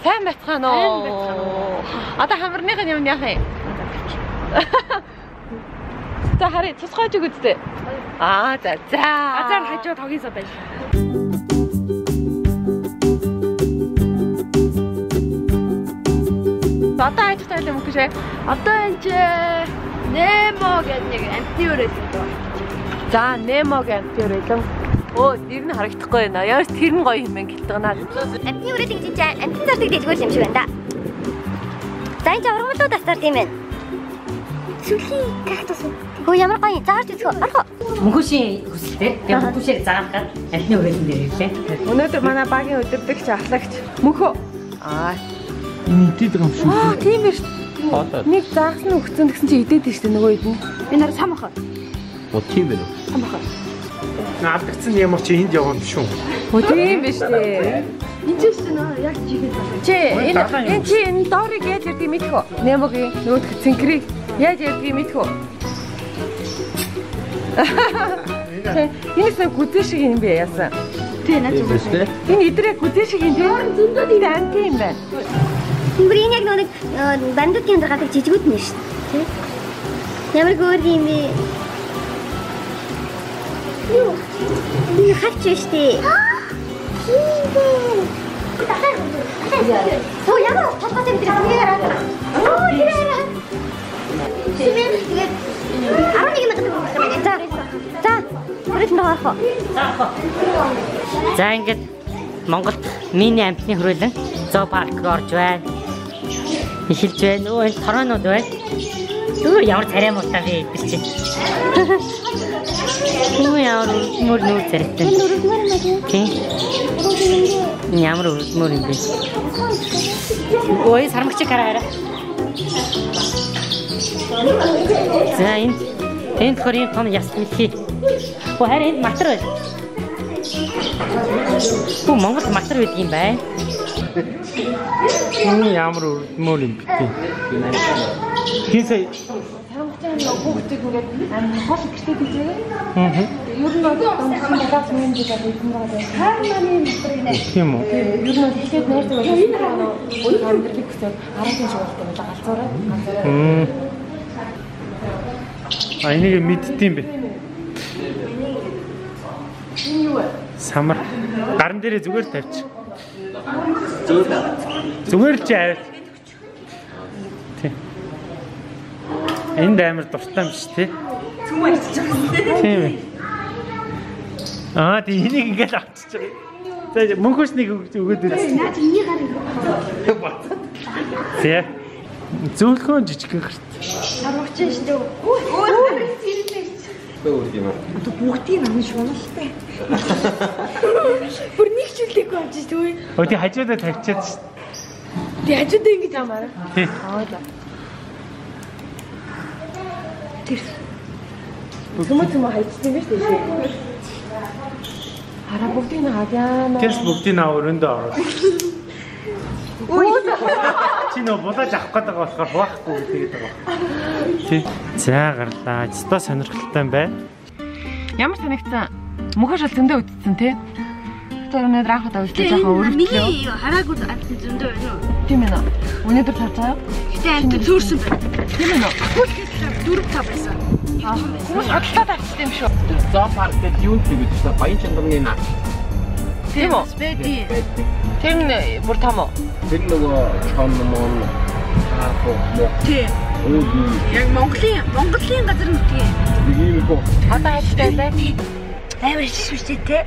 сайн байтхан уу. Одоо хамарных нь юм яах юм? За харъя цусгойж өгөөдтэй. За. Азар хажуу тогийн байж. Одоо ажиг тайл юм гэшээ. Одоо энэ Немо гэдэг нэг амтны өрөөлөө. За Немо гэдэг өрөөлөө. Нэр нь харагдахгүй байна. Яаж тэр нь гоё юм бэ гэлтгэнаа. Амтны өрөөлийг чинь амтны зардаг дэжгүүл юм шиг байна да. За энэ ургамлууд тастар тийм ээ. Сүлийн кактус. Ямар гоё заарч үзэх орхоо. Мөнхөшийн хүсэлтэй. Тэгээ мөнхөшийг заагахад амтны өрөөлөн дээр ирлээ. Өнөөдөр манай багийн өдөрдөгч ахлагч мөнхөө. Нийтэд байгаа юм шүү. Тийм биш. Нэг заагсан өгцөн гэсэн чи идээд тийш үү нөгөө идэн. Энэ нар сам ахаа. Тийм ээ. Сам ахаа. Наадагцсан ямар чи энд яваа юм шүү. Тийм биш дээ. Энд ч нөө яг жигээ байна. Чи энэ доорыг яаж ярьдгийг мэдэх үү? Немогийн нөгөөх цэнхрийг яаж ярьдгийг мэдэх үү? Энэ сайн гүзээ шиг юм бэ яасан. Тийм наа зүгээрээ. Энэ идрээ гүзээ шиг юм тийм. Зөндөө амт юм байна. Бүрийн яг нэг бандуудын дээр гадаг жижигүүд нэ шүү дээ. Ямар өөр юм бэ? Юу? Би хавч штэ. Соо ямар татгас юм дээр хамаараа. Яа. Симэн тэгээд 11 минут байна. За. Бүрээс нөхөх. За ингээд Монголд мини амтны хөрөлөн зоопарк орж байна. Эхэлж байна. Энэ тороонууд байна. Ямар царай муутай би идэж чинь. Ямар мөр нүүр царайтай. Тийм. Ямар мөр юм бэ? Ой, сармагч хараарай. За энэ хөрийн том яс мэдхий. Харин энд матар байна. Монгол матар байдаг юм байна. Энэ ямар мөр юм бэ? Хийсэй. Сармагчаа хүүхдүүд ингээд хол гэртээ бизээ. Ер нь газ мэн гэдэг юм байна. Харманы матар нэ. Тийм үү? Ер нь хэлээд найрдаг байна. Ой хамдрыг хүсээд араас шуулдаг байла галзуураа. Энийг мэддэм бэ? Энэ юу вэ? Самар. Гарн дээрээ зүгээр тавьчих. Зүгээр л чи аваад. Тий. Энд амар дуртай юм шүү, тий. Зүгээр ч жаа. Тийм ээ. Тий энийг ингээд авчиж байгаа. За мөнхөс нэг өгөөд үзье. Наа чи энийг харъя. Тий. Зөөлхөн жижигхэн гэрт. Сарвагч шүү дээ. Өө бүгдийг намын шуналтай. Бүр нэг ч үлдээгүй амжиж төвөө. Тий хажуудаа тавьчихад шүү. Тий хажуудаа ингэж амаараа. Тий. За. Тэр Хүмүүс хайцсан юм шүү дээ. Хараа бүгдийг нь хадяана. Тэс бүгдийг наа өрөөндөө ороод. Чи нөө булааж авах гэдэг болохоор хуваахгүй тэгээд байгаа. Тий. За гарлаа. Зөндөө сонирхолтой юм байна. Ямар санагцсан? Мөхөш бол зөндөө үдцсэн тий. Тэр өнөөдөр анх удаа үзлээ жоохон өрөвдлөө. миний хараагүй зөндөө байна уу? Тийм ээ. Өнөөдөр цаацаа. Гэтэ амт зөөрсөн байна. Тийм ээ. Дөрөв та байсан. Хүмүүс хадлаа тавьчихсан юм шүү. Зоопарк гэдэг юу гэдэг чинь баян чанарны наад. Тийм үү? Бэди. Тэр нь бүр том уу? Тэр нөгөө том мөн Тий. Яг Монголын газар нутгийн. нэг юм хөө. Одоо хайцтай байлаа. Амар ичсэн шүү дээ.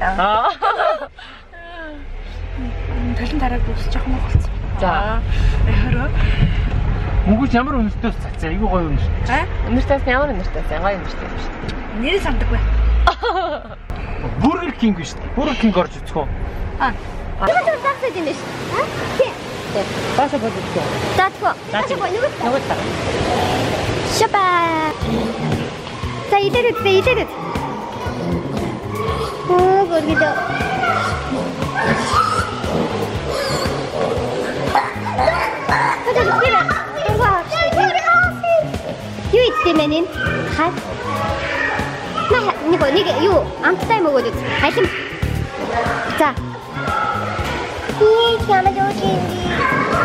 Талын тараад үсч жоохон болсон. За. Хараа. Мөнгөс ямар өнөртөөс цацаа айгүй гоё өнөрт. Өнөртөөс ямар өнөртөөс гоё өнөртөө юм шүү. Нэрээ сандаггүй. Бургер кинг шүү дээ. Бургер кинг орж үзэх үү? Юу ч тагсаад юм биш. Тий. Бааса бодчихоо. Заатгүй. Заатгүй. Нөгөө таа. Шапа. За идээд. Гөргидөө. Юу идэмэн энэ? Хаа? Нэг юу амттай мөгөөд хайлам. За. Ямар жоо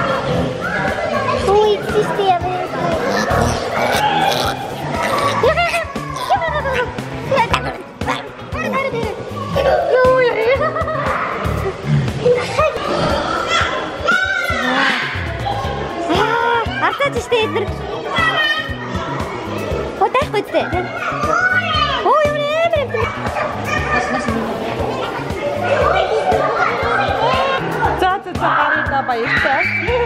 штэ эдгээр. Тайхгүй дээ. Оо юу нэ. За гараа баяртай.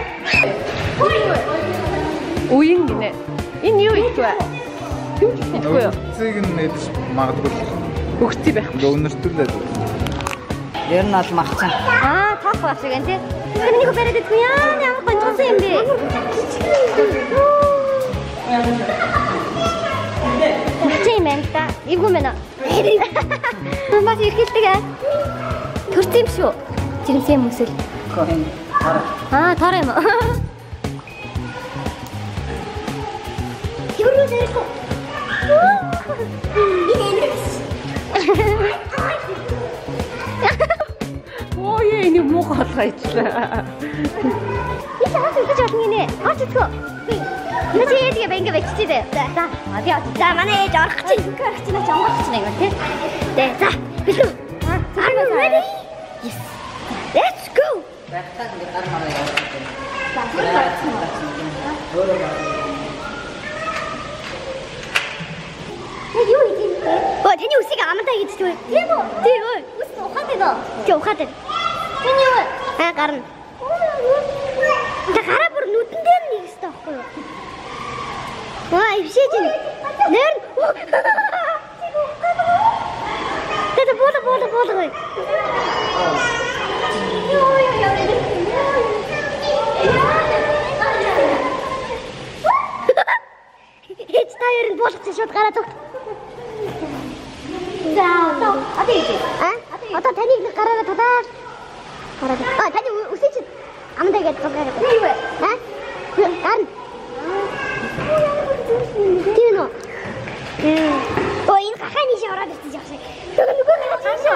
Уян гинэ. Энэ юу их вэ? Юу ч ихгүй юу? Цэг нээдэж магадгүй. Өгцөй байх. Өнөртүүлээд. Ер нь бол магцсан. Тоох байх шиг энэ. Тэрнийг бариад идэх юм яа. Ямар гонцсон юм бэ? Тийм ээ та. Игүү мэнэ. Бас ихэлтэйгээ. Төрсөн юм шүү. Жирэмсэн юм өсөл. Тор юм. Юу нэрэх вэ? Ой энэ муу халгайчлаа. Иш аваад үзэж болно нэ. Очицгоо. Нэ яадаг бэ ингэ биччихээ. За. За манай ээж орох чинь. Орох чинь онгох чинь юм тий. Тэ за. Билүү. Are you ready? Yes. Let's go. Байхтаа ингэ гар мараа явуулдаг. Юу ийм бэ? Тэний үсийг амандаа гэж тэгвэл. Тийм үү? Тийм үү? Үс ухаатай нөө. Чи ухаатай. Энэ юу вэ? Гарна. Гараа бүр нүдэн дээр нэг өстэй байхгүй юу? Ившээж ин. Нэр. Тэд буула. Эц таяр нь болгоцсон шууд гараа зүгт. За, одоо таныг нэг гараараа тулаад. Таны үсэж амандаа гэж тулгаад. Юу вэ? Гарна. Тийм үү? Энэ гахааны шавраад ирсэн яах шиг. Нөгөө гахаашаа.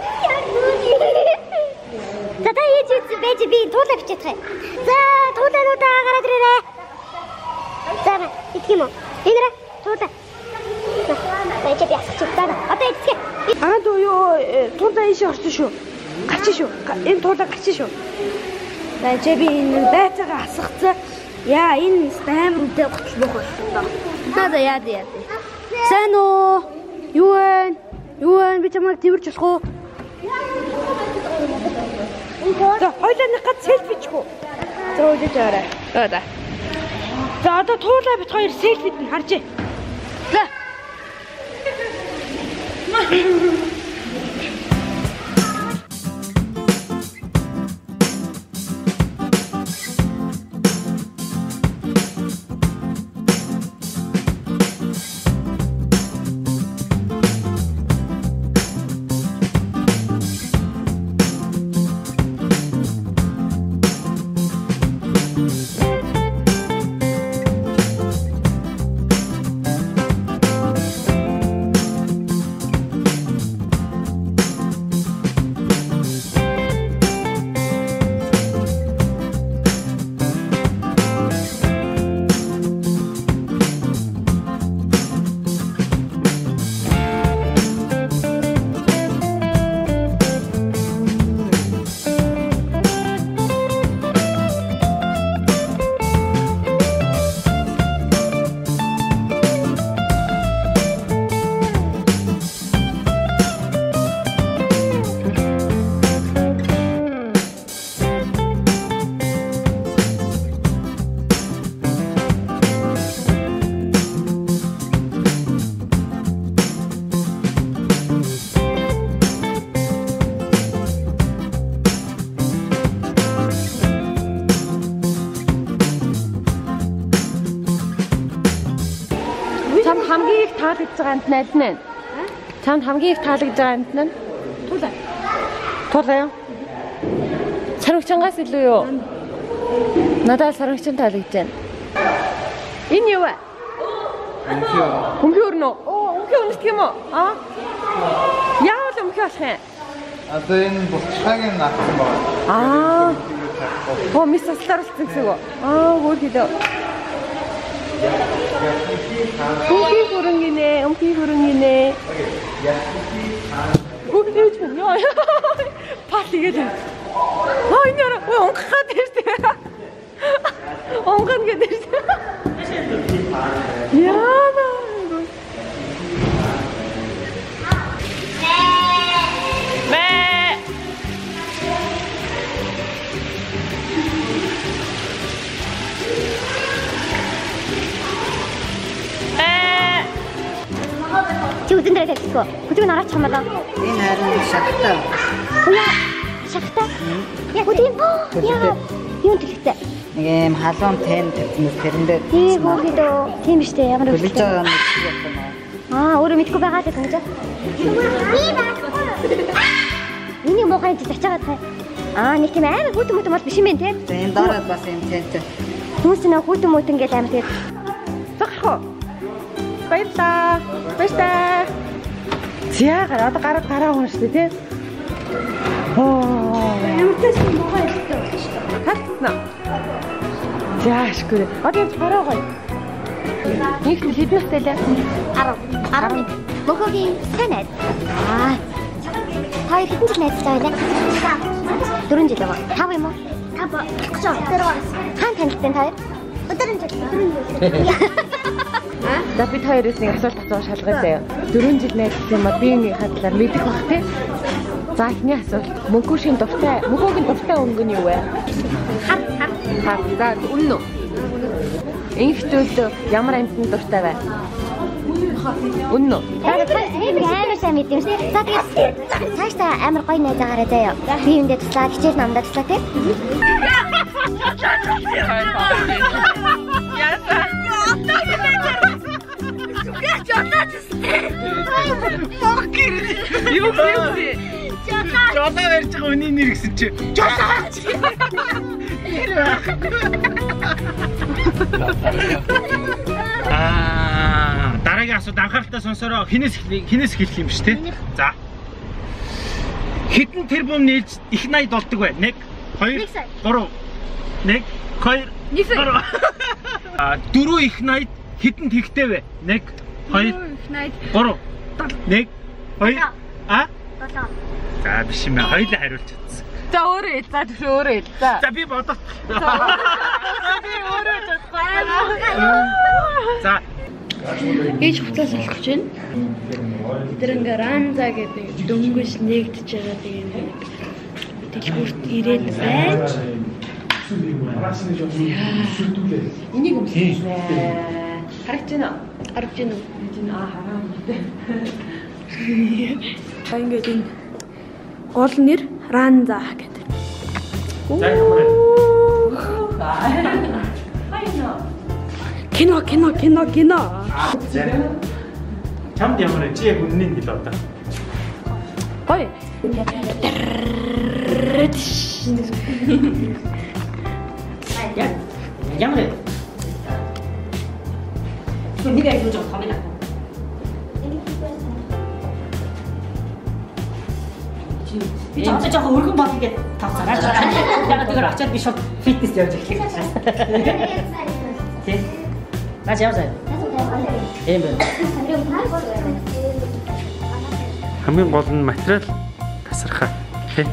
За та яаж байж би туулаа бичээд хай. За, туулаануудаа гараад ирээрэй. За, идэх юм уу? Энэ туулаа. Байж би асууж байна. Одоо идэх. Дөө юу туулаа ийш орсон шүү. Гарчин шүү. Энэ туулаа гарчин шүү. Байж би энэ байцаагаа асгацсан. Яа энэ стайм үдэ готлох болсон. За яа. Сайн уу? Юу вэ? Би чамайг тэрч болох уу? За хоёлаа нэг гад селфи чихв. За үдэж аваарай. За одоо туулаа бит хоёр селфид нь харжээ. За. Хамгийн их таалагдж байгаа амт найд нь. Чамд хамгийн их таалагдж байгаа амт нь? Туулаа юу? Сарвчангаас илүү юу? Надад сарвчин таалагдж байна. Энэ юу вэ? Өмхий өрнө. Өмхий өнөрт юм уу? Яавал өмхий болох юм? Одоо энэ булчхагийн наасан байна. Мис таслаарсан гэсэн үг. Өөр хэлээ. Өмхий хөрөнгөнэ. Үгүй юу? Пат игээд. Энэ яа онгохад ирсэн. Онгон гэдэг. үзэн дээр тавьчихгүй. Хүзэг нь орооч юм болоо. Энэ харин шахтаа. Яа. Шахтаа. Яг үгүй. Яа. Юу төлөвтэй. Нэг юм халуун тэн тавьсан тэрэн дээр. Тийм үү дөө. Тийм биш үү ямар Төлөж үгүй. байгаа юм шиг байна. Өөрөө мэдгүй байгаа л гэж. Миний мохоо энэ тачаагаад таа. Нэг тийм амар хүүтэн мөтөн бол биш юм бэ те. Энэ дороод бас юм тэнтэй. Түүнээс нөө хүүтэн мөтөн гэж амар тэгээд. Зогсоо. Баярлаа. Баярлаа. Зяагаар одоо гараа хүн шүү дээ тий. Ямартай шиг мохоо ихтэй болчихсон. Хатна. Яашгүй. Одоо гараа гоё. Нэг хэдэн настай лээ? 11. Мохогийн санаад. Хоёр хэдэн жил найзтай байлаа? 4 жил яваа. 5 юм уу? 5. Тэгш өөр хаан танилцсан та хоёр? 4 жил. За бид хоёроос нэг асуулт асууж шалгая заяа. 4 жил найзсан юм а биеийнхээ талаар мэдэх бах тий. За эхний асуулт. Мөнхөгийн дуртай өнгө нь юу вэ? Хар. За үнэн үү? Инхтүүд ямар амьтанд дуртай вэ? Үнэн үү? Амар сайн мэдэв шүү. За тэгээд цаашдаа амар гоё найз агараа заяа. Би юундээ туслаа, хичээл намдаа туслаа тий. Юу вэ? Жолоо ярьж байгаа үний нэр гэсэн чи. Дараагийн асуулт анхааралтай сонсороо хинээс эхлэх юм биш үү? За. Хэдэн тэрбум нээлж их найд болдог вэ? 1 2 3 1 2 3 4 их найд хэдэн тэгтэй вэ? 1 2 их найд 3 1 2 7. За биш юм аа. Хоёулаа хариулж чадсан. За өөрөө ил. За түр өөрөө ил. За би бодох. Би өөрөө чадсан. За Ээж хуцаас болох гэж байна. Тэр ингээ ранза гэдэг дөнгөж нэгдэж байгаа тийм дэлгүүрт ирээд байж. Энийг өмсөж байна. Харагч байна уу? Арж гин үү? Хараа. Ингээд энэ гол нэр Ранза гэдэг. за ямар Кино. чамд ямар чи яг үннийг хэл одоо. Гоё. Ямар нэг яг юу жоо хамина. Би жоо өргөн бол ингээд тавцаарч. Яг тэр ачаад би шууд фитнес явж эхлэх учраас. Тий. Наач яваа. Эм бэ. Хамгийн гол нь материал тасархаа. Тий.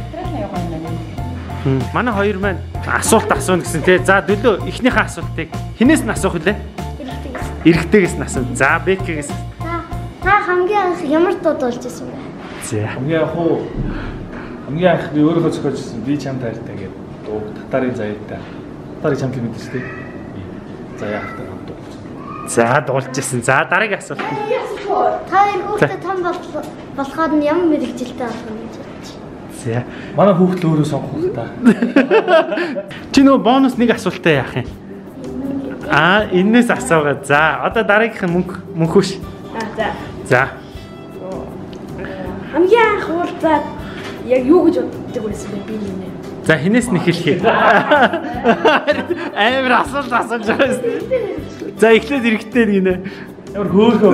Манай хоёр маань асуулт асууна гэсэн тий. За дөлөө эхнийхээ асуултыг хинээс нь асуух үлээ? Эрэгтэйгээс нь асууна. За Беккигээс. Та хамгийн анх ямар дууд болж ирсэн бэ? За. Хамгийн анх би өөрөө зохиолжсэн би чам таартай гэдэг дуу татарын заяатай. Татарыг чамд мэдэн шүү дээ. За яах вэ? За дуулж ирсэн. За дараагийн асуулт. Та хүүхдээ том болоход нь ямар мэрэгжилтэй болох юм гэж бодчих. За. Манай хүүхд л өөрөө сонгох та. Чи нөгөө бонус нэг асуултаа яах юм? Энээс асуугаа. За одоо дараагийнх нь мөнхөш. За. Хамгийн анх уулзаад яг юу гэж боддог байсан бэ би нэ. За хинээс нь эхэлхий. Амар асуулт асууж байгаа юм. За эхлээд эрэгтэй нэ. Ямар хөөхөө.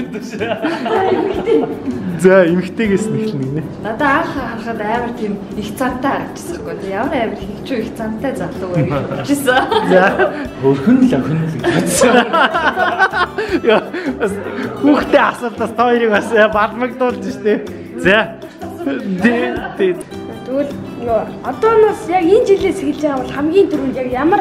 За эмэгтэйгээс нь эхэлнэ нэ. Надаа анх харахад амар тийм их цантай харагдчихсан хгүй. Ямар амар хөвчөө их цантай залуу байх болчихсон. За Хөрхөн л охин л гэсэн. Яа хүүхдээ асуултаас та хоёрыг бас балмагдуулж штэ. За. Тэгвэл одооноос яг энэ жилээс эхэлж байгаа бол хамгийн түрүүнд яг ямар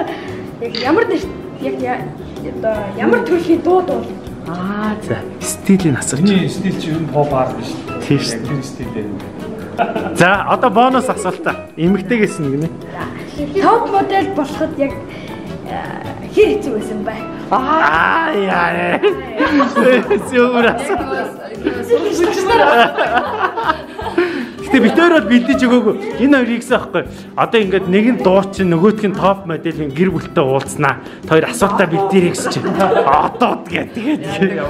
төрлийн дууд бол за стилийн асууж. Миний стил чи юу pop art биш. Тийм шүү. Тэр стилээр. За одоо бонус асуултаа. Эмэгтэйгээс нь гинэ. топ модель болоход яг хэр хэцүү байсан бэ? яа. Сүмрас. Гэтэ битээр бол бэлдэж өгөөгүй. Энэ хоёр ихсэн аахгүй. Одоо ингээд нэг нь дуу чинь нөгөөх нь топ моделийн гэр бүлтэй уулзнаа. Тэр асуудаа бэлдэрэй гэсэн чинь. Одоо тэгээд.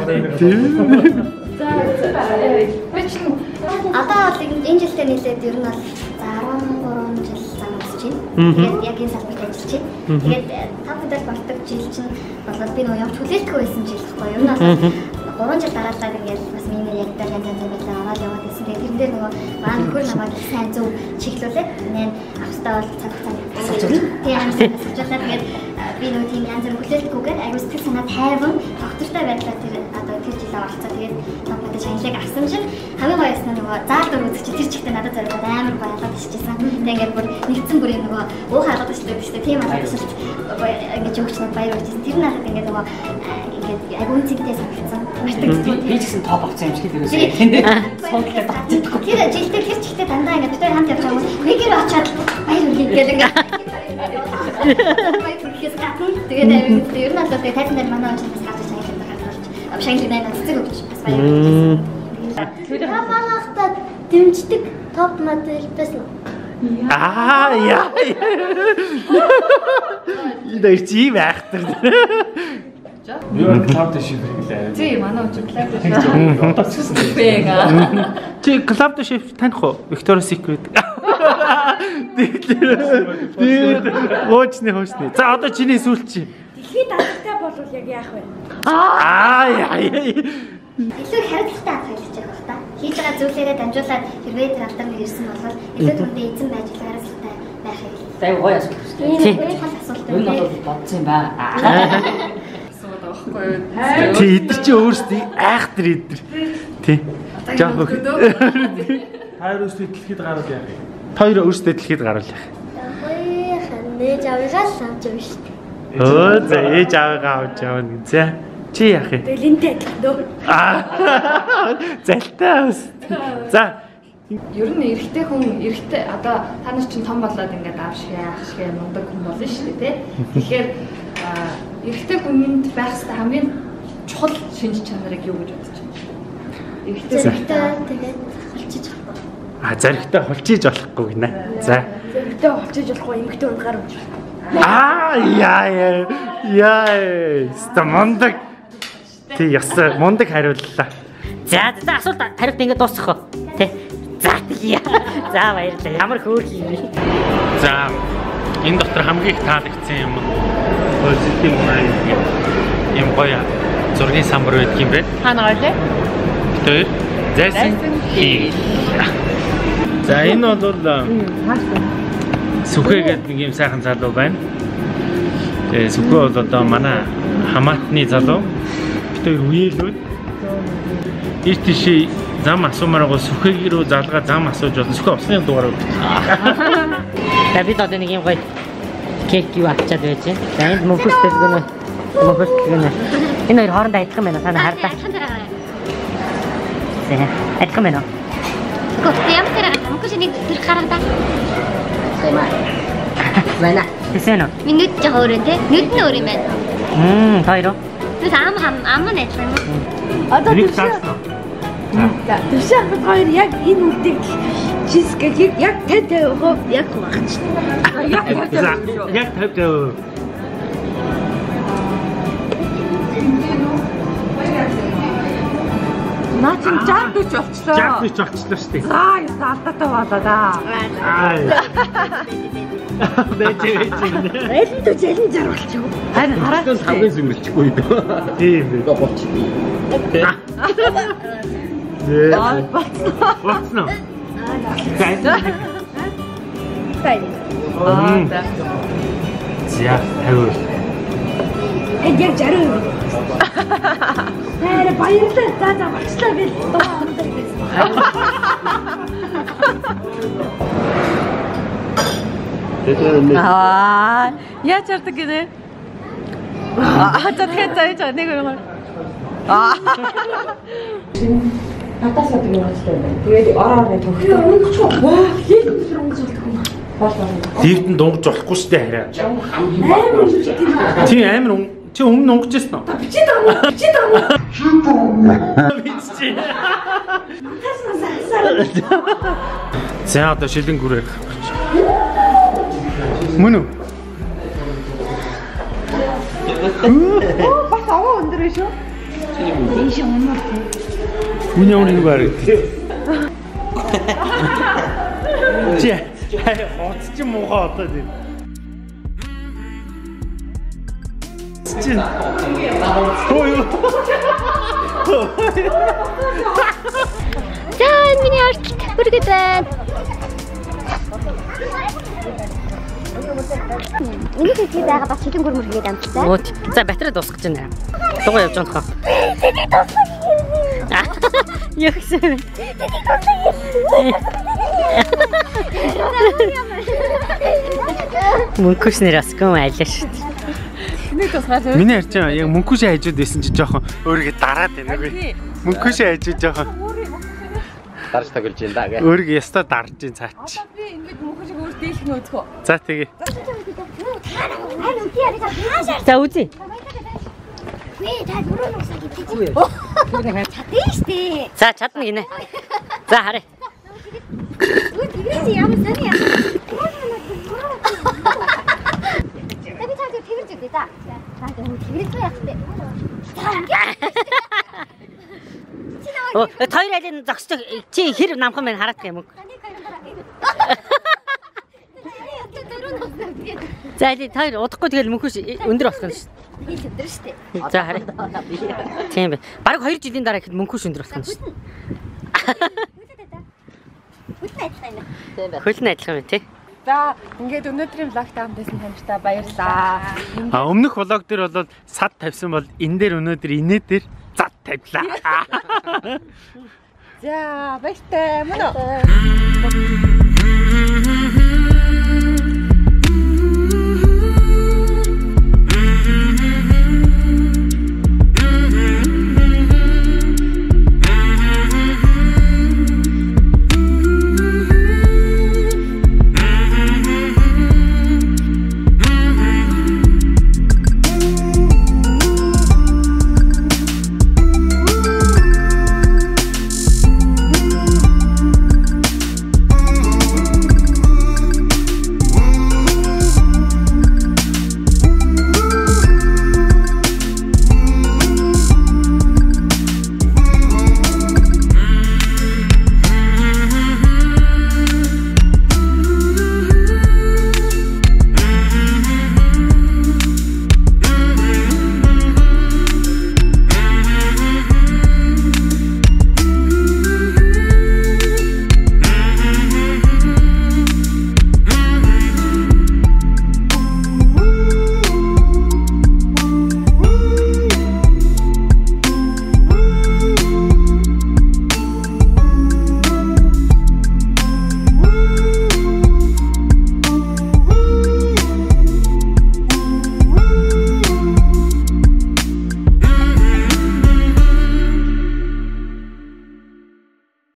Одоо бол энэ жилдээ нийлээд ер нь бол 13 жил замсаж байна. Тэгээд яг энэ салбарт ажиллаж байна. Тэгээд тав удаа болдог жил чинь болоод би нөө явж хүлээлтгүй байсан жил байхгүй юу? Ер нь 3 жил дараалал ингээд бас миний яг янз байдлаар аваад яваад байсан. Тэгээд тэрэн дээр нөгөө маань хөр намайг сайн зөв чиглүүлээд нэн австаа бол цаг хугацаанд асууж байна. Тэгээд асуужлаа тэгээд би нөгөө тийм янз бүр хүлээлтгүйгээр аюул сэтгэл санаа тайван доктортой байдлаар тэр одоо тэр жилээ болцоо тэгээд томпотой шанлыг авсан чинь хамгийн гоёс нь нөгөө заалдар үзэж тэр чигтээ надад зориулаад амар баялаад иччихсэн. Тэгээд ингээд бүр нэгдсэн бүрийн нөгөө уух хаалгад ичдэг гэсэн тийм асуудалт ингээд өгчнөд баяр үржсэн. Тэр надад ингээд нөгөө ингээд аюул зэгтэй санагдсан. Би ч гэсэн топ авсан юм шиг тэрээс тэнд сонглоо татчихгүй. Тэр жилдээ тэр чигтээ дандаа ингээд бид хамт явж байгаа хүмүүс нэгээр очиад баяр үргэлж гэл ингээд баяр үргэлж гатна. Тэгээд ер нь одоо тэгээд тайзан дээр манай очиж бас гарч байгаа юм байна. Шангли найнаа цэцэг өгч бас баяр үргэлж. Тэр хамаахтаа дэмждэг топ модель байсан уу? Яа. Энэ чи байхтар. Юу клауд шиф хийлээ. Тий, манай өчиг клауд шиф. Чи клауд шиф таних уу? Victoria's Secret. Гоочны хоочны. За одоо чиний сүүл чи. Дэлхийд алдартай болвол яг яах вэ? Яа. Илүү харилцагтай авах хэлж байгаа байна. Хийж байгаа зүйлээрээ дамжуулаад хэрвээ тэр алдар нэг ирсэн бол илүү түндээ эзэн байж харилцагтай байх юм. За гоё асуулт. Тийм асуулт. Энэ бол бодсон юм ба. Тий, идэр чи өөрсдий айхтар идэр. Тий. Жаа хөх. Хоёр өөрсдий дэлхийд гараад яах вэ? Хоёр өөрсдий дэлхийд гараад яах. Нээж аваагаа л авч явна шүү дээ. За ээж аваагаа авч явна. За чи яах вэ? Дэлэнтэй адилхан. Залтай ус. За Ер нь эрэгтэй одоо та нар чинь том болоод ингээд аав шиг яах шиг мундаг хүн болно шүү дээ, тий. Тэгэхээр эрэгтэй хүнд байх хэвээр хамгийн чухал шинж чанарыг юу гэж бодож байна? Эрэгтэй тэгээд холчиж болохгүй. Заригтай холчиж болохгүй гинэ. За. Зэрэгтэй холчиж болохгүй эмэгтэй хүн гар өгч. Яа. Стамондаг. Тий, ясаа мундаг хариуллаа. За асуулт хариулт ингэ дуусгах уу? Тэ. За тийе. За баярлалаа. Ямар хөөрх юм бэ? За энэ дотор хамгийн их таалагдсан юм позитив майнд юм гоё зургийн самбар байдаг юм бэ? Хаана гоё лээ? Тэр зайсан хий. За энэ бол Сүхэ гэдэг нэг юм сайхан залуу байна. Тэгээ Сүхэ бол одоо манай хамаатны залуу. Тэр үеэлүүд ийш тийш зам асуумаар гоо Сүхэг рүү залгаа зам асууж болно. Сүхэ усны дугаар өгч. За бид одоо нэг юм гоё кек юу авчаад байж байна. За энд мөнхөс дэлгэнэ. Энэ хоёр хоорондоо адилхан байна уу? Та хардаа. Адилхан байна уу? Гэхдээ ямар хэрэг мөнгө шинийг тэр гаргадаа. Байна. Тэсэн үү? Минут жоо өөрөө те. Нүд нь өөр юм байна. Хоёр уу? Тэс ам нэтлээ юм. Одоо тэр шиг хоёр яг энэ үлдээ чизкейкийг яг 50% яг хуваачна. Яг 50%. Наа чи жаадч болчлоо. Жаадч болчлоо шүү дээ. За алдаатай болоо да. Элэндөө зэлэн жаргалчих. Харин хараад хамгийн зэмлчихгүй дөө. Тийм ээ. Болчихгүй. Болцно. За, тавь. Яг 60%. Нэр баярлалаа. За багшлаа гэж дуу амдаг байсан. Яаж чардаг гинэ? За тэгэхээр зааж нэг өөр. Натасаа тийм болчихлоо. Тэгээд ороо төгтөө өнгөч. Ваа, яг өдөр өнгөж болдог юм. Дивтэн дунгаж болохгүй шүү дээ хараа. Тийм амар чи өмнө дунгажсэн уу? Бичээд байгаа. Бичиж. За одоо шилэн гүрээр. Мөн үү? Бас аваа өндөр биш үү? Тийм шиг өндөр тийм. Үний өмнө баг. Чи хоц чи муухай одоо тийм. Чи. Хөөе. За миний артлт бүргэд байна. Миний хэлхий байгаа бас шилэн гүрмөр хийгээд амттай. Оо. За батарей дуусгаж байна. Дугуй явж байгаа нөхөө. Юу гэсэн. Мөнхөс нэрас гом айлаа шүү дээ. Нэг тусгай. Миний харж байгаа яг мөнхөшөө хажууд байсан чи жоохон өөрийгөө дараад байна үгүй. Мөнхөшөө хажууд жоохон Дарж тоглож байна да гэ. өөрийгөө ястаа дарж ин цаач. Би ингэж мөнхөшиг өөр дээлх нь үзэх үү? За тэгээ. За үзье. Вэ та бүрэн усаа гэдэг. Чадсан штэ. За чадна гинэ. За харъя. Үгүй тэгээс ямар сони яа. Би та тэгэрч үгүй за. За тэгэрч яах вэ? Оо, хоёр айлын зогсож чи хэр намхан байна хараад юм уу? За или хоёр удахгүй тэгэл мөнхөш өндөр болох нь шүү. Өндөр штэ. За харъя. Тийм бай. Бараг 2 жилийн дараа ихэд мөнхөш өндөр болох нь шүү. Хөлн адилхан юм тий. За ингээд өнөөдрийн влогт хамтдсан таньтай баярлалаа. Өмнөх влог дээр бол сад тавьсан бол энэ дээр өнөөдөр инээ дээр зад тавьлаа. За баяртай мөн үү?